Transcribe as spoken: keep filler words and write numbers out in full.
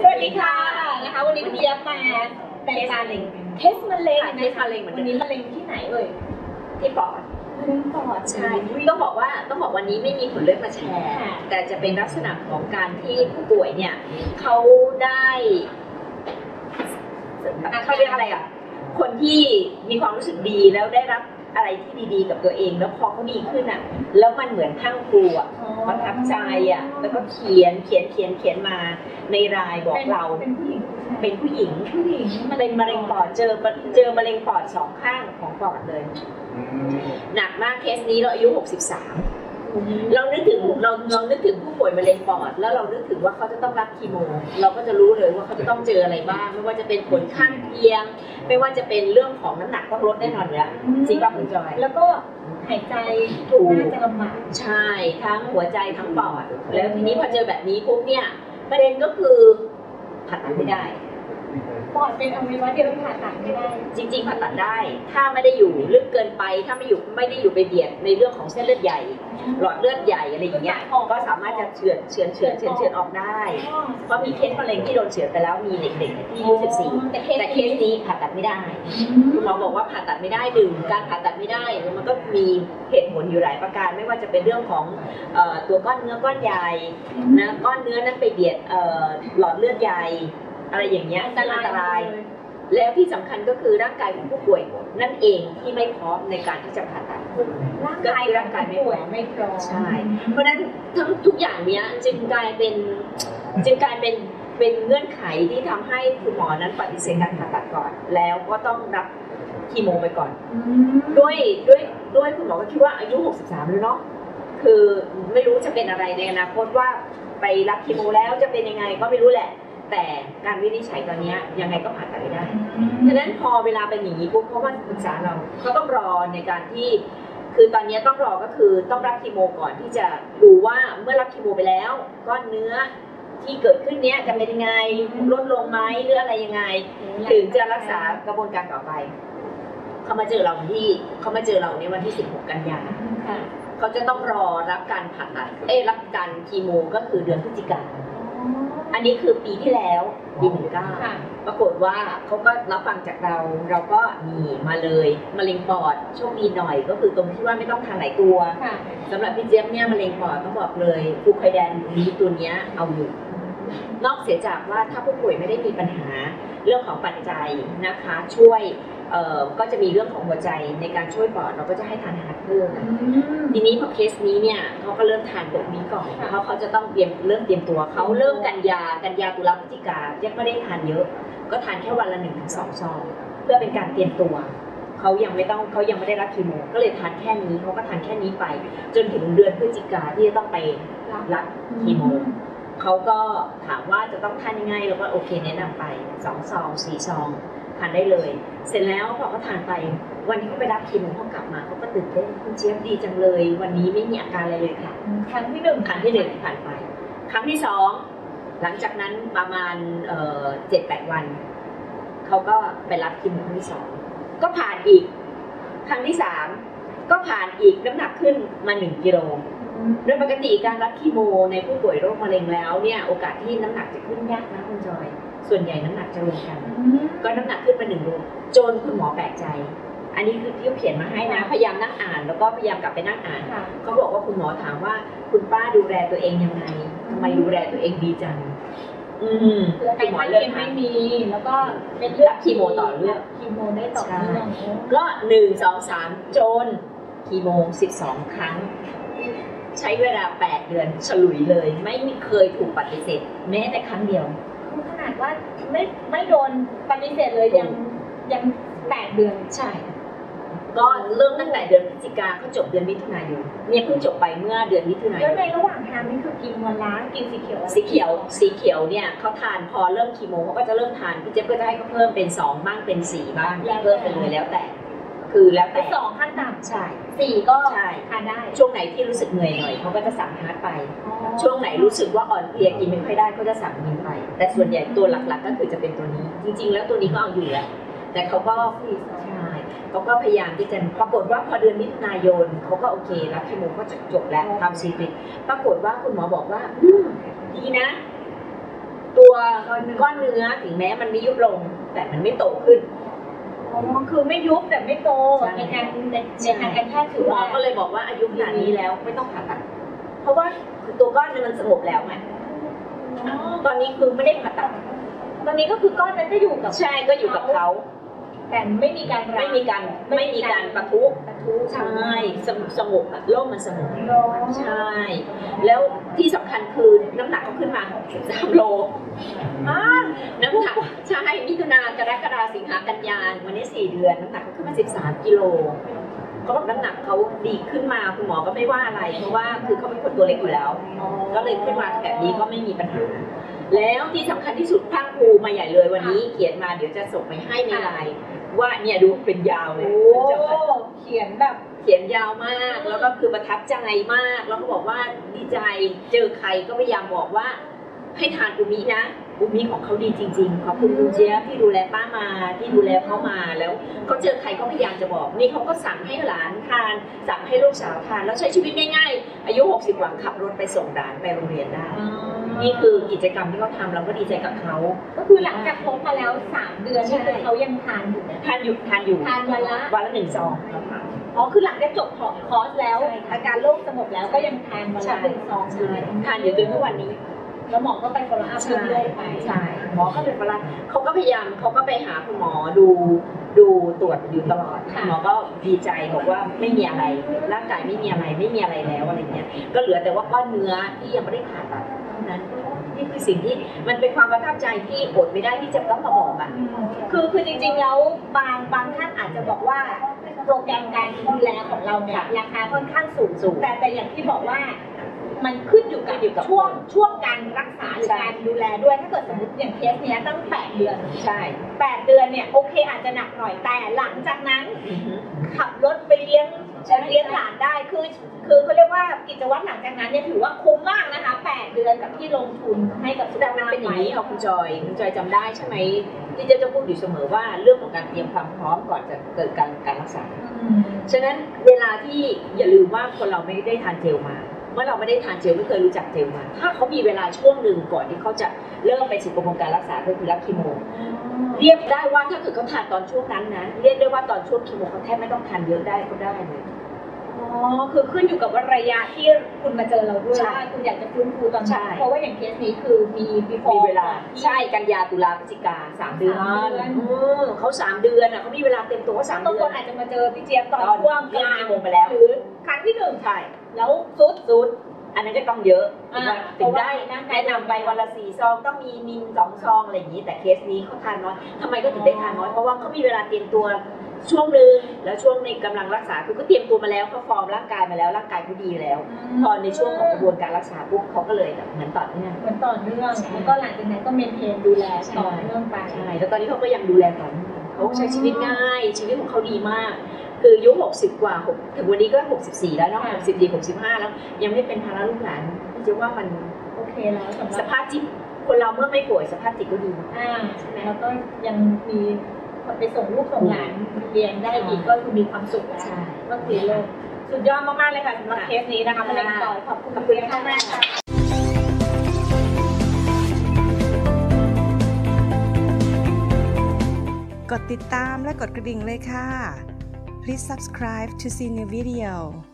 สวัสดีค่ะนะคะวันนี้คุณเจี๊ยบมาเป็นการเทสมะเร็งเทสมะเร็งวันนี้มะเร็งที่ไหนเอ่ยที่ปอดมะเร็งปอดใช่ต้องบอกว่าต้องบอกวันนี้ไม่มีผลเลือดมาแชร์แต่จะเป็นลักษณะของการที่ผู้ป่วยเนี่ยเขาได้เขาเรียกอะไรอ่ะคนที่มีความรู้สึกดีแล้วได้รับอะไรที่ดีๆกับตัวเองแล้วพอเขาดีขึ้นอ่ะแล้วมันเหมือนทั้งครูอ่ะประทับใจอ่ะแล้วก็เขียนเขียนเขียนเขียนมาในรายบอกเราเป็นผู้หญิงเป็นผู้หญิงผู้หญิงเป็นมะเร็งปอดเจอเจอมะเร็งปอดสองข้างของปอดเลยหนักมากเคสนี้เราอายุหกสิบสามเรานึกถึงเราเรานึกถึงผู้ป่วยมะเร็งปอดแล้วเรานึกถึงว่าเขาจะต้องรับคีโมเราก็จะรู้เลยว่าเขาจะต้องเจออะไรบ้างไม่ว่าจะเป็นผลข้างเคียงไม่ว่าจะเป็นเรื่องของน้ำหนักต้องลดแน่นอนอยู่แล้วจริงป่ะคุณจอยแล้วก็หายใจถูกน่าจะลำบากใช่ทั้งหัวใจทั้งปอดแล้วทีนี้พอเจอแบบนี้ปุ๊บเนี่ยประเด็นก็คือผ่าตัดไม่ได้ปอดเป็นอวัยวะเดียวที่ผ่าตัดไม่ได้จริงๆผ่าตัดได้ถ้าไม่ได้อยู่ลึกเกินไปถ้าไม่อยู่ไม่ได้อยู่ไปเบียดในเรื่องของเส้นเลือดใหญ่หลอดเลือดใหญ่อะไรอย่างเงี้ยก็สามารถจะเฉือนเฉือนเฉือนเฉือนเฉือนออกได้เพราะมีเคสมะเร็งที่โดนเฉือนไปแล้วมีเด็กๆที่อายุสิบสี่แต่เคสนี้ผ่าตัดไม่ได้คุณหมอบอกว่าผ่าตัดไม่ได้ดึงการผ่าตัดไม่ได้มันก็มีเหตุผลอยู่หลายประการไม่ว่าจะเป็นเรื่องของตัวก้อนเนื้อก้อนใหญ่นะก้อนเนื้อนั้นไปเบียดหลอดเลือดใหญ่อะไรอย่างเงี้ยอันตรายแล้วที่สำคัญก็คือร่างกายของผู้ป่วยนั่นเองที่ไม่พร้อมในการที่จะผ่าตัดร่างกายร่างกายไม่ป่วยไม่พร้อมใช่เพราะฉะนั้นทั้งทุกอย่างเนี้ยจึงกลายเป็นจึงกลายเป็นเป็นเงื่อนไขที่ทำให้คุณหมอนั้นปฏิเสธการผ่าตัดก่อนแล้วก็ต้องรับคีโมไปก่อนด้วยด้วยด้วยคุณหมอก็คิดว่าอายุหกสิบสามแล้วเนาะคือไม่รู้จะเป็นอะไรในอนาคตว่าไปรับคีโมแล้วจะเป็นยังไงก็ไม่รู้แหละแต่การวินิจฉัยตอนนี้ยังไงก็ผ่าตัดไม่ได้ฉะนั้นพอเวลาเป็นอย่างนี้ปุ๊บเขามาปรึกษาเราก็ต้องรอในการที่คือตอนนี้ต้องรอก็คือต้องรับคีโมก่อนที่จะดูว่าเมื่อรับคีโมไปแล้วก้อนเนื้อที่เกิดขึ้นเนี้ยจะเป็นยังไงลดลงไหมหรืออะไรยังไงถึงจะรักษากระบวนการต่อไปเขามาเจอเราที่เขามาเจอเราในวันที่สิบหกกันยายนเขาจะต้องรอรับการผ่าตัดเอ้รับการคีโมก็คือเดือนพฤศจิกายนอันนี้คือปีที่แล้วปีหนึ่งเก้าปรากฏว่าเขาก็รับฟังจากเราเราก็มีมาเลยมะเร็งปอดโชคดีหน่อยก็คือตรงที่ว่าไม่ต้องทานหลายตัวสำหรับพี่เจี๊ยบเนี่ยมะเร็งปอดต้องบอกเลยฟลูไคแดนนี้ตัวเนี้ยเอาอยู่นอกเสียจากว่าถ้าผู้ป่วยไม่ได้มีปัญหาเรื่องของปัจจัยนะคะช่วยเอ่อก็จะมีเรื่องของหัวใจในการช่วยปอดเราก็จะให้ทานอาหารเพิ่มทีนี้พอเคสนี้เนี่ยเขาก็เริ่มทานตัวนี้ก่อนเพราะเขาจะต้องเตรียมเริ่มเตรียมตัวเขาเริ่มกันยากันยาตุลาพฤศจิกายังไม่ได้ทานเยอะก็ทานแค่วันละหนึ่งถึงสองซองเพื่อเป็นการเตรียมตัวเขายังไม่ต้องเขายังไม่ได้รับคีโมก็เลยทานแค่นี้เขาก็ทานแค่นี้ไปจนถึงเดือนพฤศจิกาที่จะต้องไปรับคีโมเขาก็ถามว่าจะต้องทานยังไงเราก็โอเคแนะนำไปสองซองสี่ซองทานได้เลยเสร็จแล้วพอเขาทานไปวันที่เขาไปรับคีโมเขากลับมาเขาก็ตื่นเต้นคุณเจี๊ยบดีจังเลยวันนี้ไม่มีอาการอะไรเลยค่ะครั้งที่หนึ่งครั้งที่หนึ่งผ่านไปครั้งที่สองหลังจากนั้นประมาณเอ่อเจ็ดแปดวันเขาก็ไปรับคีโมครั้งที่สองก็ผ่านอีกครั้งที่สามก็ผ่านอีกน้ำหนักขึ้นมาหนึ่งกิโลโดยปกติการรับคีโมในผู้ป่วยโรคมะเร็งแล้วเนี่ยโอกาสที่น้ำหนักจะขึ้นยากนะคุณจอยส่วนใหญ่น้ำหนักจะลงกันก็น้ำหนักขึ้นมาหนึ่งโลจนคุณหมอแปลกใจอันนี้คือที่เขาเขียนมาให้นะพยายามนั่งอ่านแล้วก็พยายามกลับไปนั่งอ่านเขาบอกว่าคุณหมอถามว่าคุณป้าดูแลตัวเองยังไงทำไมดูแลตัวเองดีจังอืมคุณหมอเลือกไม่มีแล้วก็เป็นเลือกคีโมต่อเลือกคีโมได้ต่อเนื่องก็หนึ่งสองสามจนคีโมสิบสองครั้งใช้เวลาแปดเดือนฉลุยเลยไม่เคยถูกปฏิเสธแม้แต่ครั้งเดียวขนาดว่าไม่ไม่โดนปฏิเสธเลยยังยังแปดเดือนใช่ก็เริ่มตั้งแต่เดือนพฤศจิกาเขาจบเดือนมิถุนายนเนี่ยเพิ่งจบไปเมื่อเดือนมิถุนายนแล้วในระหว่างทางนี่คือกินวันล้างกินสีเขียวสีเขียวสีเขียวเนี่ยเขาทานพอเริ่มคีโมเขาก็จะเริ่มทานพี่เจ๊ก็จะให้เขาเพิ่มเป็นสองบ้างเป็นสี่บ้างเพิ่มไปเลยแล้วแต่คือแล้วแต่สองขั้นต่ำใช่สี่ก็ทานได้ช่วงไหนที่รู้สึกเหนื่อยหน่อยเขาก็จะสั่งฮาร์ดไปช่วงไหนรู้สึกว่าอ่อนเพลียกินไม่ค่อยได้เขาจะสั่งมินไปแต่ส่วนใหญ่ตัวหลักๆก็คือจะเป็นตัวนี้จริงๆแล้วตัวนี้ก็เอาอยู่แล้วแต่เขาก็ใช่เขาก็พยายามที่จะปรากฏว่าพอเดือนมิถุนายนเขาก็โอเครับคีโมก็จบแล้วทำซีรีส์ปรากฏว่าคุณหมอบอกว่าดีนะตัวก้อนเนื้อถึงแม้มันไม่ยุบลงแต่มันไม่โตขึ้นอ๋อคือไม่ยุบแต่ไม่โตใช่ในการในในทางการแพทย์ถือหมอว่าก็เลยบอกว่าอายุขนาดนี้แล้วไม่ต้องผ่าตัดเพราะว่าตัวก้อนเนี่ยมันสงบแล้วไงตอนนี้คือไม่ได้ผ่าตัดตอนนี้ก็คือก้อนนั้นก็อยู่กับใช่ก็อยู่กับเขาแต่ไม่มีการไม่มีการไม่มีการปะทุปะทุใช่สงบสงบอะโลกมันสงบร้อนใช่ แล้วที่สำคัญคือน้ำหนักเขาขึ้นมาสิบสามโลอ่าน้ำหนักใช่มิถุนากรกฎาสิงหากันยาวันนี้สี่เดือนน้ำหนักเขาขึ้นมาสิบสามกิโลเขาบอกน้ำหนักเขาดีขึ้นมาคุณหมอก็ไม่ว่าอะไรเพราะว่าคือเขาเป็นคนตัวเล็กอยู่แล้ว ก็เลยขึ้นมาแบบนี้ก็ไม่มีปัญหาแล้วที่สำคัญที่สุดพรั่งพรูมาใหญ่เลยวันนี้เขียนมาเดี๋ยวจะส่งไปให้ในไลน์ว่าเนี่ยดูเป็นยาวเลยโอ้เขียนแบบเขียนยาวมากแล้วก็คือประทับใจมากแล้วก็บอกว่าดีใจเจอใครก็พยายามบอกว่าให้ทานอูมินะอูมิของเขาดีจริงๆขอบคุณคุณเจี๊ยบที่ดูแลป้ามาที่ดูแลเขามาแล้วเขาเจอใครก็พยายามจะบอกนี่เขาก็สั่งให้หลานทานสั่งให้ลูกสาวทานแล้วใช้ชีวิตง่ายๆอายุหกสิบกว่าขับรถไปส่งหลานไปโรงเรียนได้นี่คือกิจกรรมที่เขาทำเราก็ดีใจกับเขาก็คือหลังจากพบมาแล้วสามเดือนใช่นี่คือเขายังทานอยู่นะทานอยู่ทานอยู่ทานวันละวันละหนึ่งซองอ๋อคือหลังจากจบคอร์สแล้วใช่ค่ะอาการโรคสงบแล้วก็ยังทานวันละหนึ่งซองอยู่ทานอยู่จนทุกวันนี้แล้วหมอก็ไปฟอลโล่อัพเรื่องโรคไปใช่หมอก็เป็นฝรั่งเขาก็พยายามเขาก็ไปหาคุณหมอดูดูตรวจอยู่ตลอดหมอก็ดีใจบอกว่าไม่มีอะไรร่างกายไม่มีอะไรไม่มีอะไรแล้วอะไรเงี้ยก็เหลือแต่ว่าก้อนเนื้อที่ยังไม่ได้ผ่าตัดเท่านั้นนี่คือสิ่งที่มันเป็นความประทับใจที่อดไม่ได้ที่จะต้องมาบอกอ่ะคือคือจริงๆแล้วบางบางท่านอาจจะบอกว่าโปรแกรมการดูแลของเราเนี่ยราคาค่อนข้างสูงสูงแต่แต่อย่างที่บอกว่ามันขึ้นอยู่กับขึ้นอยู่กับช่วงช่วงการรักษาหรือใช่การดูแลด้วยถ้าเกิดสมมติอย่างเคสเนี้ยตั้งแปดเดือนใช่แปดเดือนเนี่ยโอเคอาจจะหนักหน่อยแต่หลังจากนั้น ขับรถไปเลี้ยงใช่เลี้ยงหลานได้คือคือเขาเรียกว่ากิจวัตรหลังจากนั้นเนี่ยถือว่าคุ้มมากนะคะแปดเดือนกับที่ลงทุนให้กับสุขแต่มันภาพเป็นอย่างไว้นี้ค่ะคุณจอยคุณจอยจำได้ใช่ไหมที่เจะจะพูดอยู่เสมอว่าเรื่องของการเตรียมความพร้อมก่อนจะเกิดการการรักษาอืมฉะนั้นเวลาที่อย่าลืมว่าคนเราไม่ได้ทานเจลมาเมื่อเราไม่ได้ทานเจลไม่เคยรู้จักเจลมา ถ้าเขามีเวลาช่วงหนึ่งก่อนที่เขาจะเริ่มไปสู่กระบวนการรักษาก็คือรับคีโม เรียกได้ว่าถ้าเกิดเขาทานตอนช่วงนั้นนะเรียกได้ว่าตอนช่วงคีโมเขาแทบไม่ต้องทานเยอะได้ก็ได้เลยอ๋อ คือขึ้นอยู่กับว่าระยะที่คุณมาเจอเราด้วยใช่ว่าคุณอยากจะฟื้นฟูตอนใช่นั้นเพราะว่าอย่างเคสนี้คือมี before มีเวลาใช่กันยาตุลาพฤศจิกาสามเดือนสามเดือนเออเขาสามเดือนอ่ะเขามีเวลาเต็มตัวว่าสามบางเดืคอนนอาจจะมาเจอพี่เจี๊ยบตอนตอนช่วงกลางเริ่มกี่โมงไปแล้วหรือครั้งที่หนึ่งใช่แล้วซุดซูดอันนั้นก็ต้องเยอะอ่าถึงได้เพราะว่าร่างกายแนะนำไปวันละสี่ซองต้องมีมินสองซองอะไรอย่างนี้แต่เคสนี้เขาทานน้อยทำไมก็ถึงได้ทานน้อยเพราะว่าเขามีเวลาเตรียมตัวช่วงหนึ่งแล้วช่วงในกำลังรักษาคือก็เตรียมตัวมาแล้วเขาฟอร์มร่างกายมาแล้วร่างกายเขาดีแล้ว พอในช่วงของกระบวนการรักษาปุ๊บเขาก็เลยแบบเหมือนต่อเนื่องเหมือนต่อเนื่องแล้วก็หลังจากนั้นก็เมนเทนดูแลต่อเนื่องไปใช่แล้วตอนนี้เขาก็ยังดูแลต่อเนื่องเขาใช้ชีวิตง่ายชีวิตของเขาดีมาก คืออายุหกสิบกว่าหกถึงวันนี้ก็หกสิบสี่แล้วเนาะหกสิบสี่หกสิบห้าแล้วยังไม่เป็นภาระลูกหลานจะว่ามันโอเคแล้วสำหสรับภาพจิตคนเราเมื่อไม่ป่วยสภาพจิตก็ดีอ่าแล้วก็ยังมีคนไปส่งลูกส่งหลานเรียนได้อีกก็คือมีความสุขแล้วใช่ก็คือโลกสุดยอดมากๆเลยค่ะสำหรับเคสนี้นะคะมะเร็งปอดขอบคุณขอบคุณเจี๊ยบมากๆค่ะกดติดตามและกดกระดิ่งเลยค่ะ Please subscribe to see new video